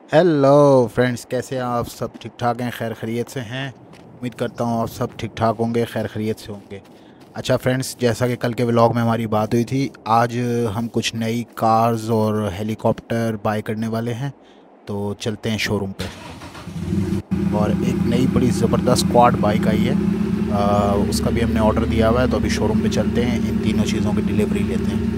Hello friends, कैसे हैं आप? सब ठीक ठाक हैं? खैर खैरियत से हैं? उम्मीद करता हूँ आप सब ठीक ठाक होंगे, खैर खैरियत से होंगे। अच्छा फ्रेंड्स, जैसा कि कल के व्लॉग में हमारी बात हुई थी, आज हम कुछ नई कार्स और हेलीकॉप्टर बाय करने वाले हैं। तो चलते हैं शोरूम पे। और एक नई बड़ी ज़बरदस्त क्वाड बाइक आई है। उसका भी हमने ऑर्डर दिया हुआ है, तो अभी शोरूम पे चलते हैं, इन तीनों चीज़ों की डिलीवरी लेते हैं।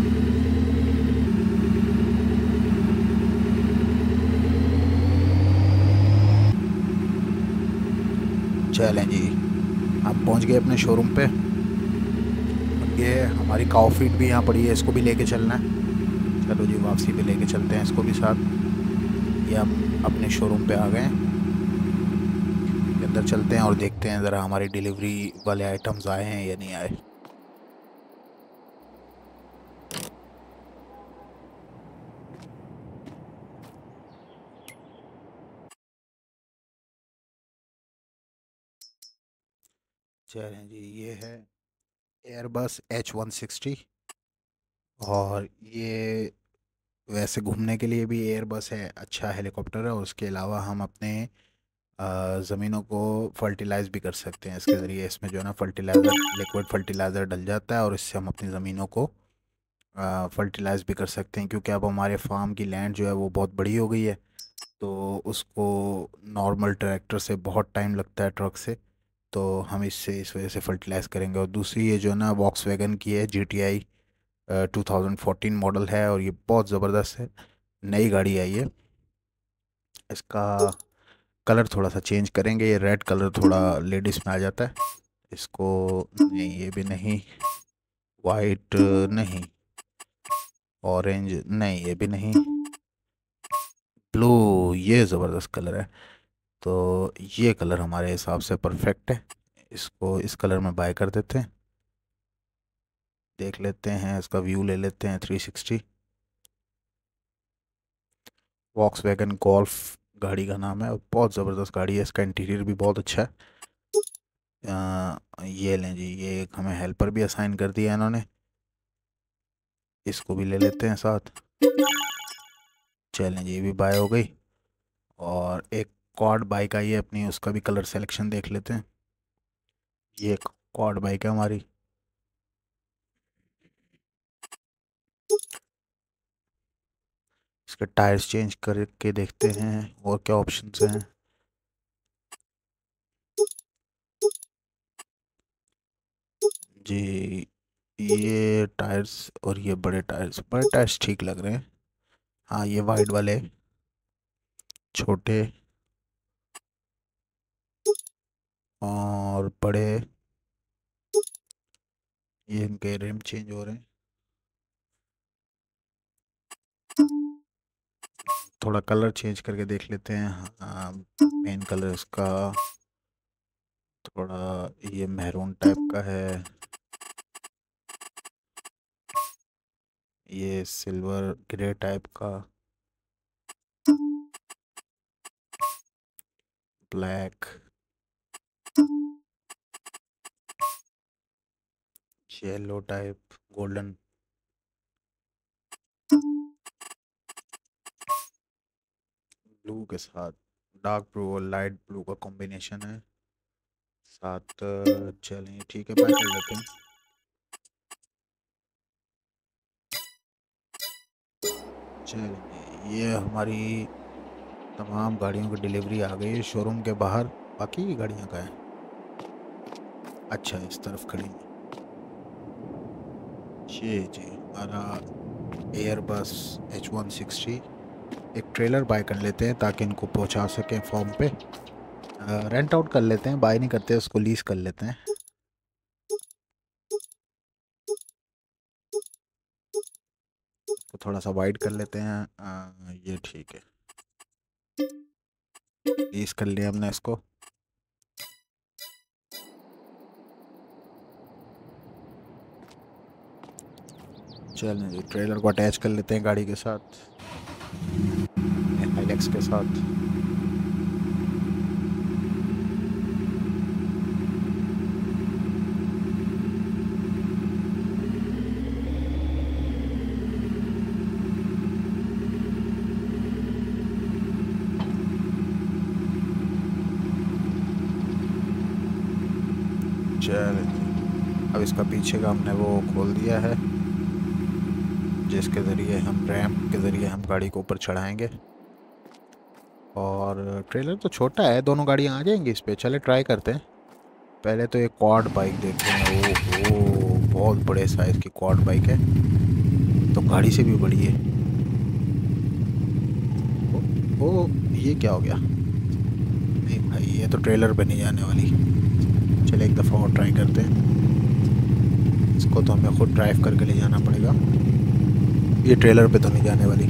चलें जी, हम पहुंच गए अपने शोरूम पे। ये हमारी काउफीट भी यहाँ पड़ी है, इसको भी लेके चलना है। चलो जी, वापसी पे लेके चलते हैं इसको भी साथ। ये हम अपने शोरूम पे आ गए हैं। ये अंदर चलते हैं और देखते हैं ज़रा हमारी डिलीवरी वाले आइटम्स आए हैं या नहीं आए। चलें जी, ये है एयरबस H160। और ये वैसे घूमने के लिए भी एयरबस है, अच्छा हेलीकॉप्टर है। और उसके अलावा हम अपने ज़मीनों को फर्टिलाइज़ भी कर सकते हैं इसके ज़रिए। इसमें जो है ना फर्टिलाइज़र, लिक्विड फर्टिलाइज़र डल जाता है और इससे हम अपनी ज़मीनों को फर्टिलाइज़ भी कर सकते हैं। क्योंकि अब हमारे फार्म की लैंड जो है वो बहुत बड़ी हो गई है, तो उसको नॉर्मल ट्रैक्टर से बहुत टाइम लगता है, ट्रक से। तो हम इससे इस वजह से फर्टिलाइज़ करेंगे। और दूसरी, ये जो है ना वॉक्सवैगन की है, GTI 2014 मॉडल है, और ये बहुत ज़बरदस्त है। नई गाड़ी आई है। इसका कलर थोड़ा सा चेंज करेंगे, ये रेड कलर थोड़ा लेडीज़ में आ जाता है। इसको नहीं, ये भी नहीं। वाइट नहीं। ऑरेंज नहीं, ये भी नहीं। ब्लू, ये ज़बरदस्त कलर है। तो ये कलर हमारे हिसाब से परफेक्ट है। इसको इस कलर में बाय कर देते हैं। देख लेते हैं, इसका व्यू ले लेते हैं 360। वॉक्सवैगन गोल्फ गाड़ी का नाम है, और बहुत ज़बरदस्त गाड़ी है। इसका इंटीरियर भी बहुत अच्छा है। ये लें जी, ये एक हमें हेल्पर भी असाइन कर दिया है इन्होंने। इसको भी ले लेते हैं साथ। चलें जी, ये भी बाय हो गई। और एक क्वाड बाइक आई है अपनी, उसका भी कलर सिलेक्शन देख लेते हैं। ये एक क्वाड बाइक है हमारी। इसके टायर्स चेंज करके देखते हैं और क्या ऑप्शंस हैं। जी, ये टायर्स और ये बड़े टायर्स ठीक लग रहे हैं। हाँ, ये वाइड वाले छोटे और बड़े, ये इनके रिम चेंज हो रहे हैं। थोड़ा कलर चेंज करके देख लेते हैं। हाँ, मेन कलर इसका थोड़ा ये मैरून टाइप का है। ये सिल्वर ग्रे टाइप का, black, yellow type, golden, blue के साथ, डार्क ब्लू और लाइट ब्लू का कॉम्बिनेशन है साथ। चलिए ठीक है, बाय कर लेते हैं। चलिए, ये हमारी तमाम गाड़ियों की डिलीवरी आ गई है शोरूम के बाहर। बाकी की गाड़ियाँ कहाँ हैं? अच्छा, इस तरफ खड़ी हैं। जी जी, हमारा एयरबस H160। एक ट्रेलर बाय कर लेते हैं ताकि इनको पहुंचा सकें फॉर्म पे। रेंट आउट कर लेते हैं, बाय नहीं करते, उसको लीज कर लेते हैं। तो थोड़ा सा वाइड कर लेते हैं। ये ठीक है, लीज कर लिया हमने इसको। चलें जी, ट्रेलर को अटैच कर लेते हैं गाड़ी के साथ, हाइलैक्स के साथ। चल, अब इसका पीछे का हमने वो खोल दिया है, जिसके ज़रिए हम रैंप के ज़रिए हम गाड़ी को ऊपर चढ़ाएंगे। और ट्रेलर तो छोटा है, दोनों गाड़ियाँ आ जाएंगी इस पे। चले ट्राई करते हैं। पहले तो एक क्वाड बाइक देखते हैं। ओह, बहुत बड़े साइज़ की क्वाड बाइक है, तो गाड़ी से भी बड़ी है। ओ, ये क्या हो गया? नहीं भाई, ये तो ट्रेलर पे नहीं जाने वाली। चले एक दफ़ा और ट्राई करते हैं। इसको तो हमें खुद ड्राइव करके ले जाना पड़ेगा, ये ट्रेलर पे तो नहीं जाने वाली।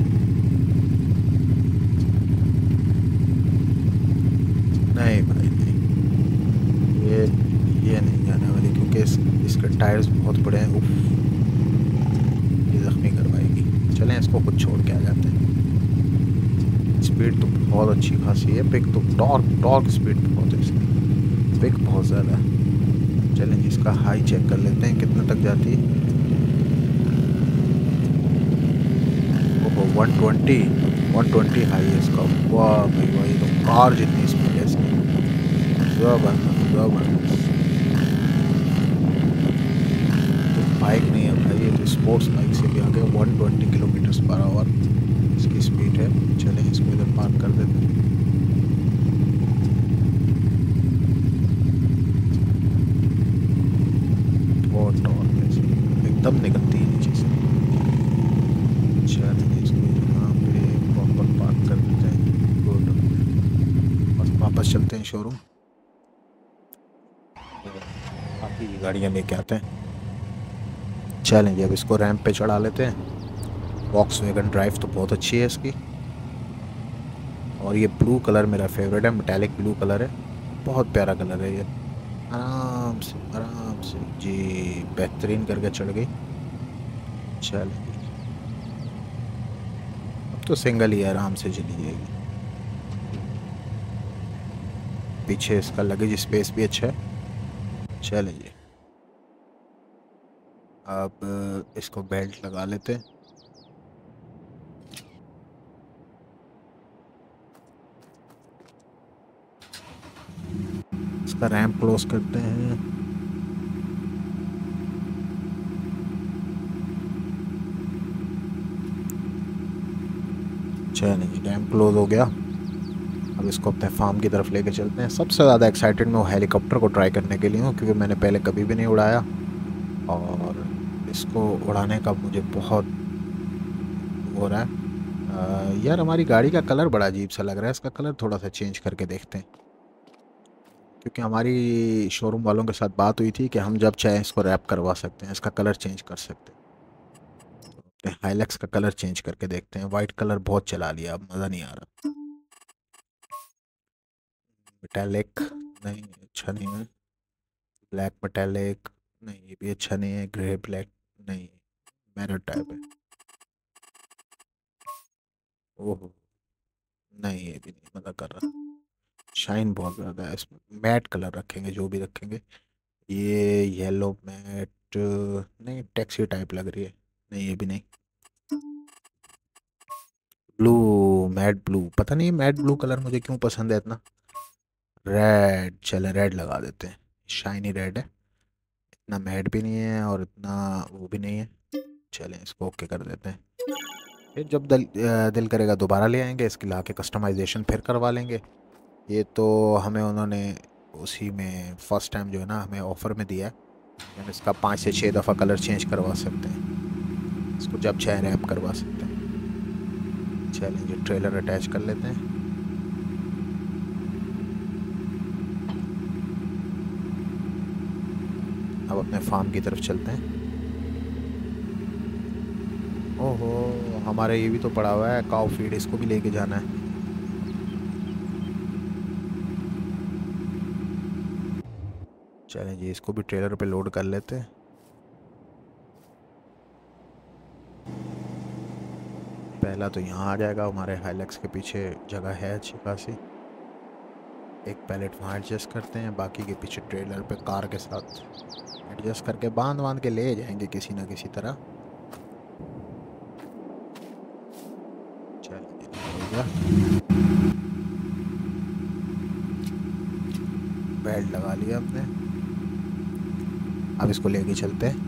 नहीं भाई नहीं, ये नहीं जाने वाली, क्योंकि इसके टायर्स बहुत बड़े हैं। उफ, ये ज़ख्मी करवाएगी। चलें, इसको खुद छोड़ के आ जाते हैं। स्पीड तो बहुत अच्छी खासी है, पिक तो टॉर्क टॉर्क स्पीड बहुत है इसकी, पिक बहुत ज़्यादा है। चलें इसका हाई चेक कर लेते हैं कितना तक जाती है। ओहो, 120 हाई है इसका। वाह भाई वाह, ये तो कार जितनी स्पीड है इसकी। ज़बरदस्त ज़बरदस्त। तो बाइक नहीं है भाई, ये तो स्पोर्ट्स बाइक से भी आगे 120 किलोमीटर पर आवर इसकी स्पीड है। चलें इसको इधर पार्क कर देते हैं। बहुत टॉर्क है इसकी, एकदम निकलती है नीचे से। चलें इसको यहाँ पे प्रॉपर पार्क कर देते हैं। गुड, और वापस चलते हैं शोरूम। बाकी की गाड़ियाँ लेके आते हैं। चलें जी, अब इसको रैंप पे चढ़ा लेते हैं। वॉक्सवैगन ड्राइव तो बहुत अच्छी है इसकी, और ये ब्लू कलर मेरा फेवरेट है, मेटालिक ब्लू कलर है, बहुत प्यारा कलर है ये। आराम से जी, बेहतरीन करके चढ़ गई। चल, अब तो सिंगल ही आराम से चली जाएगी। पीछे इसका लगेज स्पेस भी अच्छा है। चलें जी, अब इसको बेल्ट लगा लेते हैं। इसका रैंप क्लोज करते हैं। चलें जी, रैंप क्लोज हो गया। अब इसको अपने फार्म की तरफ लेके चलते हैं। सबसे ज़्यादा एक्साइटेड मैं हेलीकॉप्टर को ट्राई करने के लिए हूँ, क्योंकि मैंने पहले कभी भी नहीं उड़ाया, और इसको उड़ाने का मुझे बहुत हो रहा है। यार, हमारी गाड़ी का कलर बड़ा अजीब सा लग रहा है, इसका कलर थोड़ा सा चेंज करके देखते हैं। क्योंकि हमारी शोरूम वालों के साथ बात हुई थी कि हम जब चाहें इसको रैप करवा सकते हैं, इसका कलर चेंज कर सकते हैं। हाइलैक्स का कलर चेंज करके देखते हैं। वाइट कलर बहुत चला लिया, अब मज़ा नहीं आ रहा। मेटालिक नहीं, अच्छा नहीं है। ब्लैक मेटालिक नहीं, ये भी अच्छा नहीं है। ग्रे ब्लैक नहीं, मैरर टाइप है। ओहो, नहीं ये भी नहीं मज़ा कर रहा। शाइन बहुत ज़्यादा है इसमें। मैट कलर रखेंगे जो भी रखेंगे। ये येलो मैट नहीं, टैक्सी टाइप लग रही है। नहीं, ये भी नहीं। ब्लू, मैट ब्लू, पता नहीं मैट ब्लू कलर मुझे क्यों पसंद है इतना। रेड, चले रेड लगा देते हैं। शाइनी रेड है, इतना मैट भी नहीं है और इतना वो भी नहीं है। चलें इसको ओके कर देते हैं। फिर जब दिल करेगा दोबारा ले आएंगे, इसके ला के कस्टमाइजेशन फिर करवा लेंगे। ये तो हमें उन्होंने उसी में फर्स्ट टाइम जो है ना, हमें ऑफ़र में दिया है। हम इसका 5 से 6 दफ़ा कलर चेंज करवा सकते हैं, इसको जब चाहे रैप करवा सकते हैं। चलेंगे ट्रेलर अटैच कर लेते हैं। अब अपने फार्म की तरफ चलते हैं। ओहो, हमारे ये भी तो पड़ा हुआ है काऊ फीड, इसको भी लेके जाना है। चलें जी, इसको भी ट्रेलर पे लोड कर लेते हैं। पहला तो यहाँ आ जाएगा, हमारे हाइलैक्स के पीछे जगह है अच्छी खासी। एक पैलेट वहाँ एडजस्ट करते हैं, बाकी के पीछे ट्रेलर पे कार के साथ एडजस्ट करके बांध बांध के ले जाएंगे किसी ना किसी तरह। चलिए, हो गया। बेल्ट लगा लिया हमने। अब इसको लेके चलते हैं।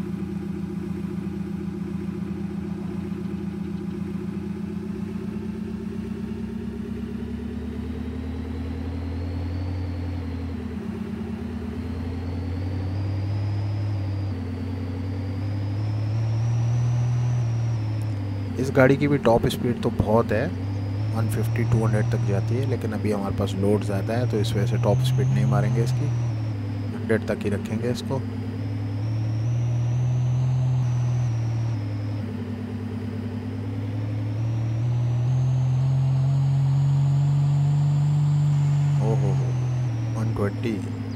इस गाड़ी की भी टॉप स्पीड तो बहुत है, 150-200 तक जाती है, लेकिन अभी हमारे पास लोड ज़्यादा है तो इस वजह से टॉप स्पीड नहीं मारेंगे इसकी, 100 तक ही रखेंगे इसको। ओहो, 120।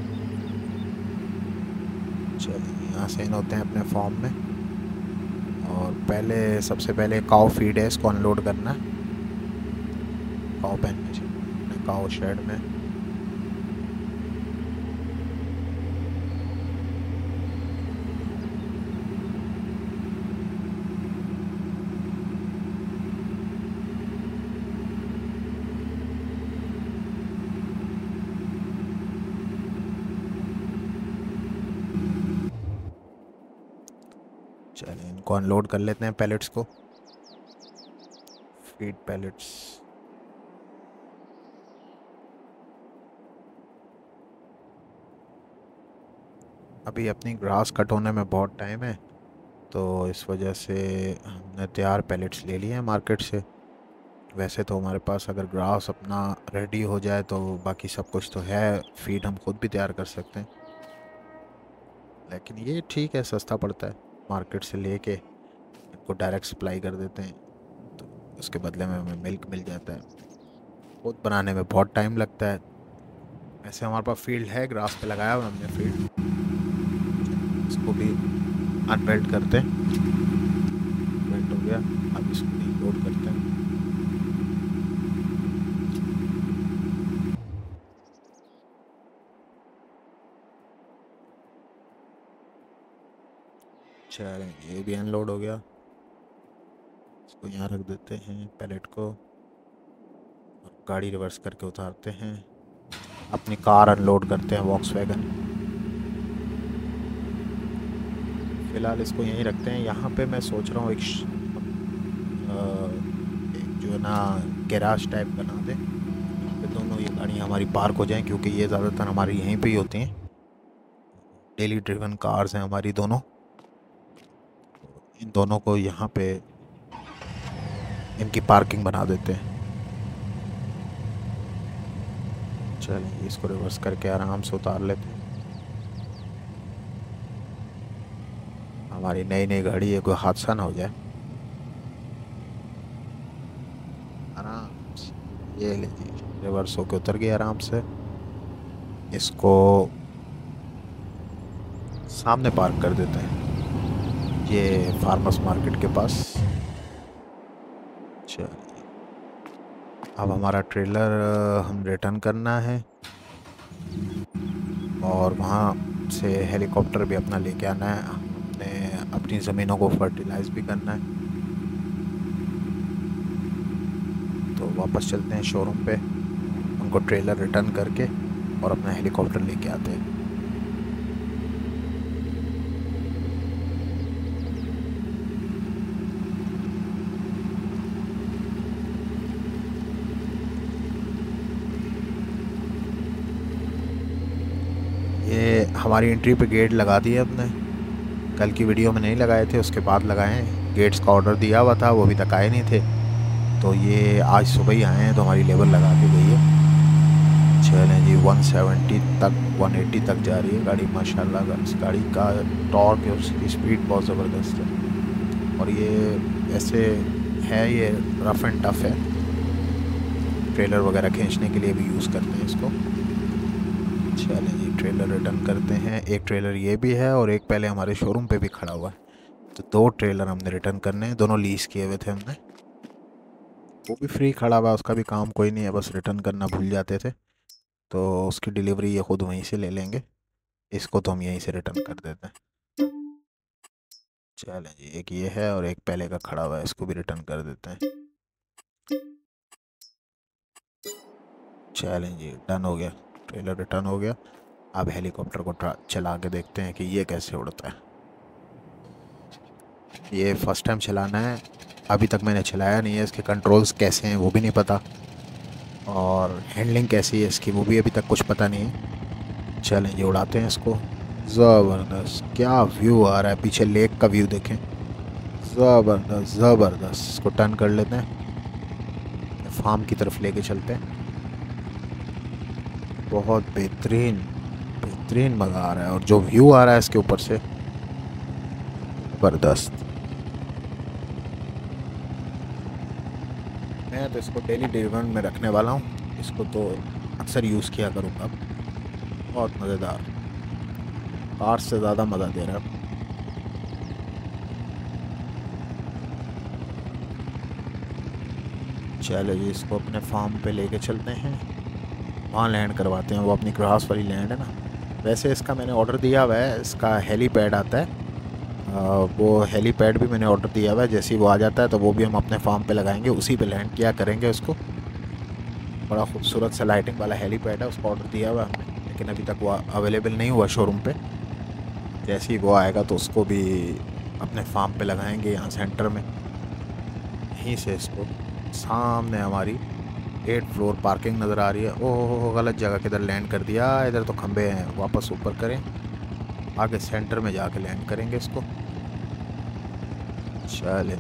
चलिए यहाँ से इन होते हैं अपने फॉर्म में, और पहले सबसे पहले काऊ फीड है, इसको अनलोड करना है काऊ पेन में से, अपने काऊ शेड में। चलिए इनको अनलोड कर लेते हैं पैलेट्स को, फीड पैलेट्स। अभी अपनी ग्रास कट होने में बहुत टाइम है, तो इस वजह से हमने तैयार पैलेट्स ले लिए हैं मार्केट से। वैसे तो हमारे पास अगर ग्रास अपना रेडी हो जाए तो बाकी सब कुछ तो है, फीड हम खुद भी तैयार कर सकते हैं, लेकिन ये ठीक है, सस्ता पड़ता है। मार्केट से लेके इनको डायरेक्ट सप्लाई कर देते हैं, तो उसके बदले में हमें मिल्क मिल जाता है। खुद बनाने में बहुत टाइम लगता है। वैसे हमारे पास फील्ड है, ग्रास पे लगाया हुआ हमने फील्ड, इसको भी अनबेल्ट करते हैं। बेल्ट हो गया, अब इसको भी लोड करते हैं। चलें, ये भी अनलोड हो गया, इसको यहाँ रख देते हैं पैलेट को, और गाड़ी रिवर्स करके उतारते हैं, अपनी कार अनलोड करते हैं वॉक्सवैगन। फ़िलहाल इसको यहीं रखते हैं। यहाँ पे मैं सोच रहा हूँ एक जो है ना गैराज टाइप बना दें, यहाँ पे दोनों ये गाड़ियाँ हमारी पार्क हो जाएं, क्योंकि ये ज़्यादातर हमारी यहीं पे ही होती हैं, डेली ड्रिवन कार्स हैं हमारी दोनों। इन दोनों को यहाँ पे इनकी पार्किंग बना देते हैं। चलिए इसको रिवर्स करके आराम से उतार लेते हैं। हमारी नई नई गाड़ी है, कोई हादसा ना हो जाए। आराम से, ये लीजिए, रिवर्स होके उतर गया आराम से। इसको सामने पार्क कर देते हैं, ये फार्मर्स मार्केट के पास। चलिए अब हमारा ट्रेलर हम रिटर्न करना है, और वहाँ से हेलीकॉप्टर भी अपना लेके आना है, हमने अपनी ज़मीनों को फर्टिलाइज भी करना है। तो वापस चलते हैं शोरूम पे, उनको ट्रेलर रिटर्न करके और अपना हेलीकॉप्टर लेके आते हैं। ये हमारी एंट्री पे गेट लगा दिए अपने, कल की वीडियो में नहीं लगाए थे, उसके बाद लगाए हैं। गेट्स का ऑर्डर दिया हुआ था, वो अभी तक आए नहीं थे, तो ये आज सुबह ही आए हैं, तो हमारी लेबर लगा दी गई है। चलें जी, 170 तक 180 तक जा रही है गाड़ी माशाल्लाह। इस गाड़ी का टॉर्क और उसकी स्पीड बहुत ज़बरदस्त है, और ये ऐसे है, ये रफ़ एंड टफ़ है, ट्रेलर वगैरह खींचने के लिए भी यूज़ करते हैं इसको। चलें जी, ट्रेलर रिटर्न करते हैं। एक ट्रेलर ये भी है, और एक पहले हमारे शोरूम पे भी खड़ा हुआ है, तो दो ट्रेलर हमने रिटर्न करने हैं। दोनों लीज़ किए हुए थे हमने, वो भी फ्री खड़ा हुआ, उसका भी काम कोई नहीं है, बस रिटर्न करना भूल जाते थे, तो उसकी डिलीवरी ये खुद वहीं से ले लेंगे। इसको तो हम यहीं से रिटर्न कर देते हैं। चलें जी, एक ये है और एक पहले का खड़ा हुआ है, इसको भी रिटर्न कर देते हैं। चलें जी, डन हो गया, ट्रेलर रिटर्न हो गया। अब हेलीकॉप्टर को चला के देखते हैं कि ये कैसे उड़ता है। ये फर्स्ट टाइम चलाना है, अभी तक मैंने चलाया नहीं है, इसके कंट्रोल्स कैसे हैं वो भी नहीं पता, और हैंडलिंग कैसी है इसकी वो भी अभी तक कुछ पता नहीं है। चलें ये उड़ाते हैं इसको। ज़बरदस्त, क्या व्यू आ रहा है, पीछे लेक का व्यू देखें, ज़बरदस्त ज़बरदस्त। इसको टर्न कर लेते हैं, फार्म की तरफ लेके चलते हैं। बहुत बेहतरीन बेहतरीन मज़ा आ रहा है, और जो व्यू आ रहा है इसके ऊपर से, ज़बरदस्त। मैं तो इसको डेली ड्राइवर में रखने वाला हूँ, इसको तो अक्सर यूज़ किया करूँगा। बहुत मज़ेदार, कार से ज़्यादा मज़ा दे रहा है। चलो जी, इसको अपने फार्म पे लेके चलते हैं, वहाँ लैंड करवाते हैं। वो अपनी ग्रास वाली लैंड है ना। वैसे इसका मैंने ऑर्डर दिया हुआ है, इसका हेलीपैड आता है। वो हेलीपैड भी मैंने ऑर्डर दिया हुआ है, जैसे ही वो आ जाता है तो वो भी हम अपने फार्म पे लगाएंगे, उसी पे लैंड किया करेंगे उसको। बड़ा खूबसूरत सा लाइटिंग वाला हेलीपैड है, उसका ऑर्डर दिया हुआ है हमने, लेकिन अभी तक वो अवेलेबल नहीं हुआ शोरूम पे। जैसे ही वो आएगा तो उसको भी अपने फार्म पे लगाएंगे, यहाँ सेंटर में। यहीं से इसको, सामने हमारी 8 फ्लोर पार्किंग नज़र आ रही है। ओह, गलत जगह किधर लैंड कर दिया, इधर तो खंबे हैं, वापस ऊपर करें, आगे सेंटर में जाके लैंड करेंगे इसको। चले,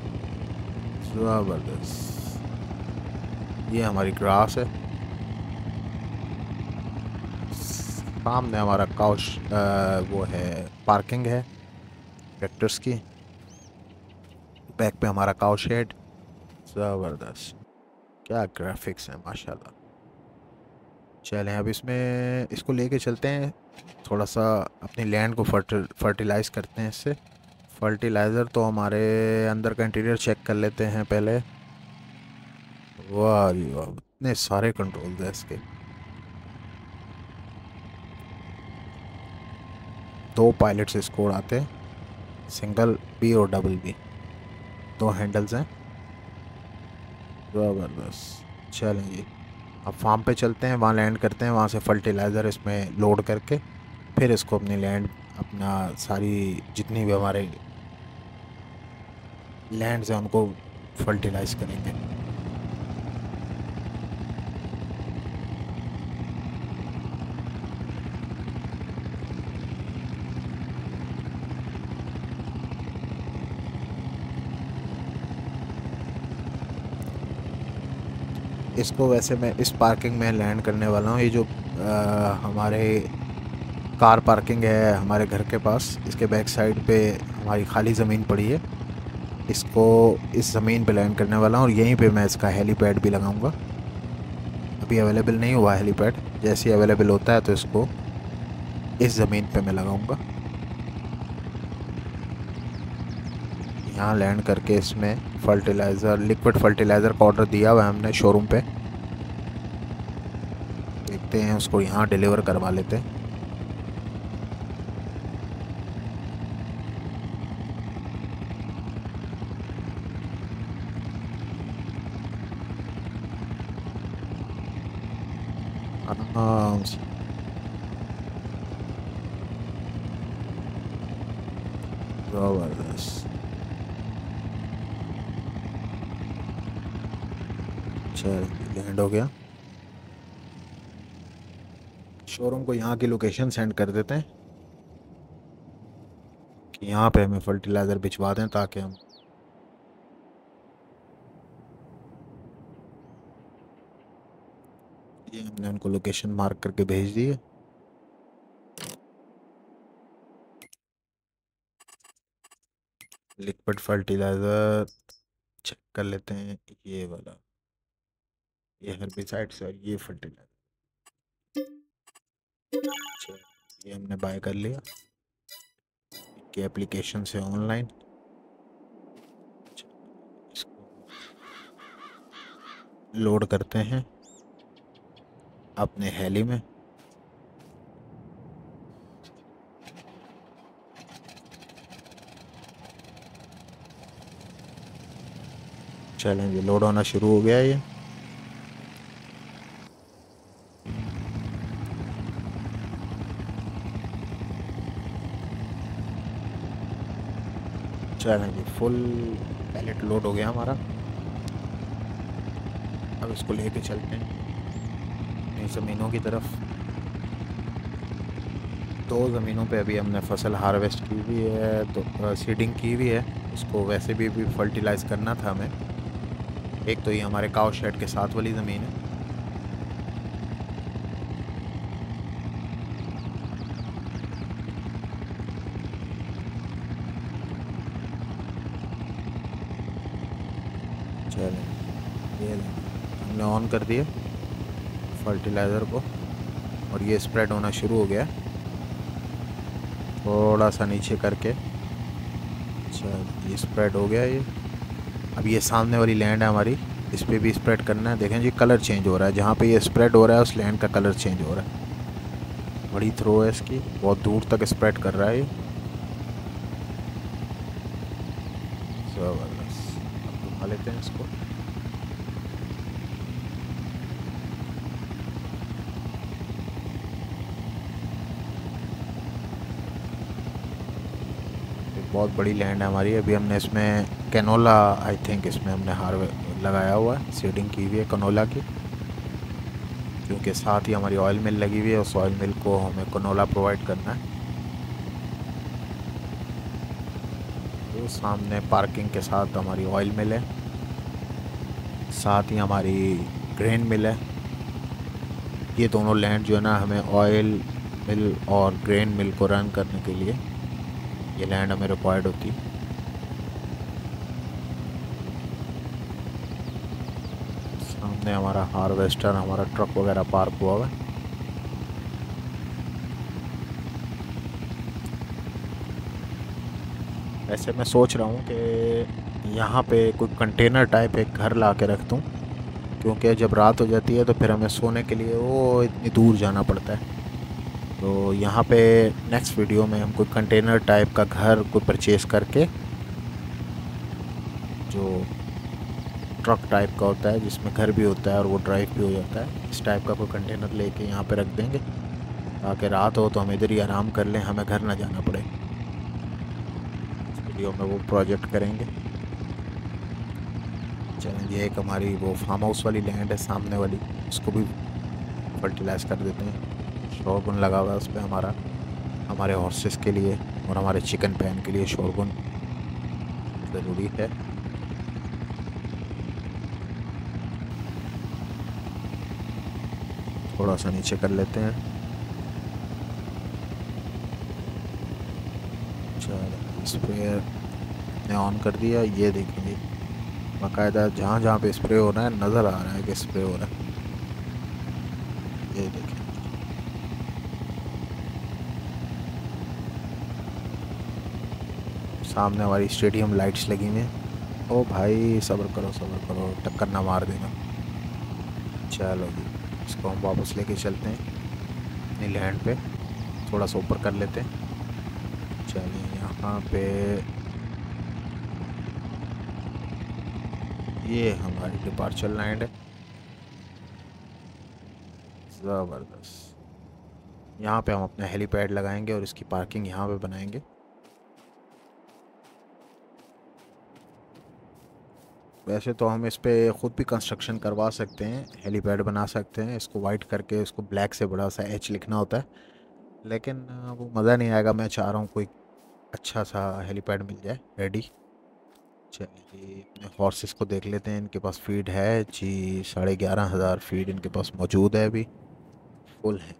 ज़बरदस्त। ये हमारी ग्रास है, सामने हमारा वो है, पार्किंग है ट्रैक्टर्स की, बैक पे हमारा काउ शेड। ज़बरदस्त, क्या ग्राफिक्स हैं माशाल्लाह। चलें अब इसमें इसको लेके चलते हैं, थोड़ा सा अपनी लैंड को फर्टिलाइज़ करते हैं इससे। फर्टिलाइज़र तो हमारे अंदर का इंटीरियर चेक कर लेते हैं पहले। वाह जी वाह, इतने सारे कंट्रोल्स हैं इसके। दो पायलट्स इसको उड़ाते हैं, सिंगल बी और डबल बी, दो हैंडल्स हैं। ज़बरदस्त। चलें जी, अब फार्म पे चलते हैं, वहाँ लैंड करते हैं, वहाँ से फर्टिलाइज़र इसमें लोड करके फिर इसको अपनी लैंड, अपना सारी जितनी भी हमारे लैंड्स हैं उनको फर्टिलाइज़ करेंगे। इसको वैसे मैं इस पार्किंग में लैंड करने वाला हूँ, ये जो हमारे कार पार्किंग है हमारे घर के पास, इसके बैक साइड पे हमारी खाली ज़मीन पड़ी है, इसको इस ज़मीन पे लैंड करने वाला हूँ, और यहीं पे मैं इसका हेलीपैड भी लगाऊंगा। अभी अवेलेबल नहीं हुआ हेलीपैड, जैसे ही अवेलेबल होता है तो इसको इस ज़मीन पे मैं लगाऊंगा। यहाँ लैंड करके इसमें फर्टिलाइज़र, लिक्विड फर्टिलाइज़र का ऑर्डर दिया हुआ है हमने शोरूम पे, देखते हैं उसको यहाँ डिलीवर करवा लेते हैं। आराम से, ज़बरदस्त। चल, लैंड हो गया। शोरूम को यहाँ की लोकेशन सेंड कर देते हैं कि यहाँ पे हमें फर्टिलाइज़र भिजवा दें, ताकि हम, ये हमने उनको लोकेशन मार्क करके भेज दी है। लिक्विड फर्टिलाइज़र चेक कर लेते हैं, ये वाला, ये हर्बिसाइड से, और ये फर्टिलाइज़र। ये हमने बाय कर लिया कि एप्लीकेशन से ऑनलाइन। इसको लोड करते हैं अपने हेली में। चलें, ये लोड होना शुरू हो गया है ये। चलें जी, फुल पैलेट लोड हो गया हमारा। अब इसको लेके चलते हैं अपनी ज़मीनों की तरफ। 2 ज़मीनों पे अभी हमने फसल हार्वेस्ट की हुई है, तो सीडिंग की हुई है। उसको वैसे भी फर्टिलाइज़ करना था हमें। एक तो ये हमारे काव शेड के साथ वाली ज़मीन है। चलें, ये लें, हमने ऑन कर दिया फर्टिलाइज़र को और ये स्प्रेड होना शुरू हो गया। थोड़ा सा नीचे करके, चल ये स्प्रेड हो गया ये। अब ये सामने वाली लैंड है हमारी, इस पर भी स्प्रेड करना है। देखें जी, कलर चेंज हो रहा है, जहाँ पे ये स्प्रेड हो रहा है उस लैंड का कलर चेंज हो रहा है। बड़ी थ्रो है इसकी, बहुत दूर तक स्प्रेड कर रहा है ये। ज़बरदस्त। अब उठा लेते हैं इसको। एक बहुत बड़ी लैंड है हमारी। अभी हमने इसमें कैनोला, आई थिंक इसमें हमने हार्वे लगाया हुआ है, सीडिंग की हुई है कैनोला की, क्योंकि साथ ही हमारी ऑयल मिल लगी हुई है। उस ऑयल मिल को हमें कैनोला प्रोवाइड करना है। तो सामने पार्किंग के साथ हमारी ऑयल मिल है, साथ ही हमारी ग्रेन मिल है। ये दोनों लैंड जो है ना, हमें ऑयल मिल और ग्रेन मिल को रन करने के लिए ये लैंड हमें रिक्वायर्ड होती है। सामने हमारा हार्वेस्टर, हमारा ट्रक वगैरह पार्क हुआ हुआ है। वैसे मैं सोच रहा हूँ कि यहाँ पे कोई कंटेनर टाइप एक घर ला के रख दूँ, क्योंकि जब रात हो जाती है तो फिर हमें सोने के लिए वो इतनी दूर जाना पड़ता है। तो यहाँ पे नेक्स्ट वीडियो में हम कोई कंटेनर टाइप का घर को परचेज़ करके, जो ट्रक टाइप का होता है जिसमें घर भी होता है और वो ड्राइव भी हो जाता है, इस टाइप का कोई कंटेनर लेके यहाँ पे रख देंगे, ताकि रात हो तो हम इधर ही आराम कर लें, हमें घर ना जाना पड़े। इस वीडियो में वो प्रोजेक्ट करेंगे। चलें, ये एक हमारी वो फार्म हाउस वाली लैंड है सामने वाली, उसको भी फर्टिलाइज़ कर देते हैं। शोरगुन लगा हुआ है उस पर हमारा, हमारे हॉर्सेस के लिए और हमारे चिकन पैन के लिए शोरगुन ज़रूरी है। थोड़ा सा नीचे कर लेते हैं। चलो, स्प्रेयर ने ऑन कर दिया। ये देखेंगे बाकायदा जहाँ जहाँ पे स्प्रे हो रहा है नज़र आ रहा है कि स्प्रे हो रहा है। ये देखें, सामने हमारी स्टेडियम लाइट्स लगी हुई हैं। ओ भाई सब्र करो, टक्कर ना मार देना। चलो जी, इसको हम वापस लेके चलते हैं अपनी लैंड पे, थोड़ा सा ऊपर कर लेते हैं। चलिए, यहाँ पे ये हमारी डिपार्चर लैंड है। ज़बरदस्त। यहाँ पे हम अपना हेलीपैड लगाएंगे और इसकी पार्किंग यहाँ पे बनाएंगे। वैसे तो हम इस पे ख़ुद भी कंस्ट्रक्शन करवा सकते हैं, हेलीपैड बना सकते हैं। इसको वाइट करके इसको ब्लैक से बड़ा सा एच लिखना होता है, लेकिन वो मज़ा नहीं आएगा। मैं चाह रहा हूँ कोई अच्छा सा हेलीपैड मिल जाए रेडी। चलिए, अपने हॉर्सेस को देख लेते हैं, इनके पास फीड है जी। 11,500 फीड इनके पास मौजूद है, अभी फुल है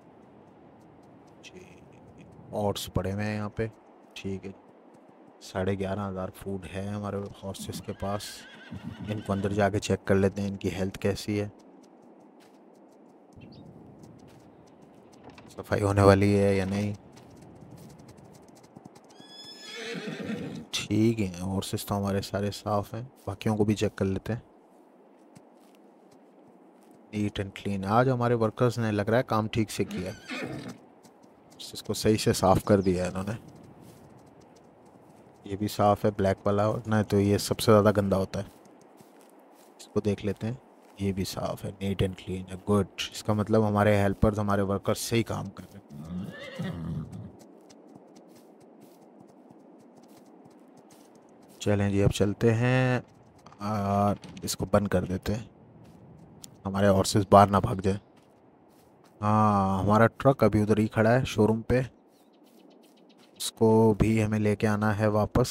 जी। ऑट्स पड़े हुए हैं यहाँ पे, ठीक है। 11,500 फूड है हमारे हॉर्सेस के पास। इनको अंदर जाके चेक कर लेते हैं इनकी हेल्थ कैसी है, सफाई होने वाली है या नहीं। ठीक है, हॉर्सेस तो हमारे सारे साफ़ हैं। बाकियों को भी चेक कर लेते हैं। नीट एंड क्लीन, आज हमारे वर्कर्स ने लग रहा है काम ठीक से किया है, इसको सही से साफ़ कर दिया है इन्होंने। ये भी साफ़ है ब्लैक वाला, और ना तो ये सबसे ज़्यादा गंदा होता है। इसको देख लेते हैं, ये भी साफ़ है, नीट एंड क्लीन है, गुड। इसका मतलब हमारे हेल्पर्स, हमारे वर्कर्स सही काम कर रहे हैं। चलें जी, अब चलते हैं और इसको बंद कर देते हैं, हमारे हॉर्सेस बाहर ना भाग जाए। हाँ, हमारा ट्रक अभी उधर ही खड़ा है शोरूम पे, उसको भी हमें लेके आना है वापस।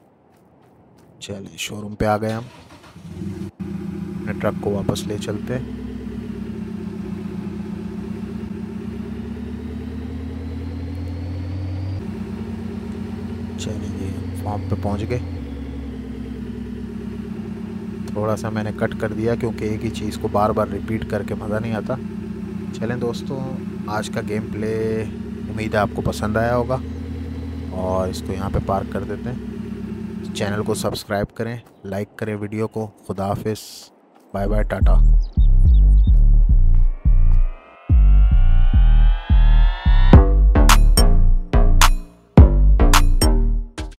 चलिए शोरूम पे आ गए हम, अपने ट्रक को वापस ले चलते हैं। चलिए जी, हम फार्म पे पहुंच गए। थोड़ा सा मैंने कट कर दिया क्योंकि एक ही चीज़ को बार बार रिपीट करके मज़ा नहीं आता। चलें दोस्तों, आज का गेम प्ले उम्मीद है आपको पसंद आया होगा, और इसको यहाँ पे पार्क कर देते हैं। चैनल को सब्सक्राइब करें, लाइक करें वीडियो को। खुदा हाफिज़, बाय बाय, टाटा।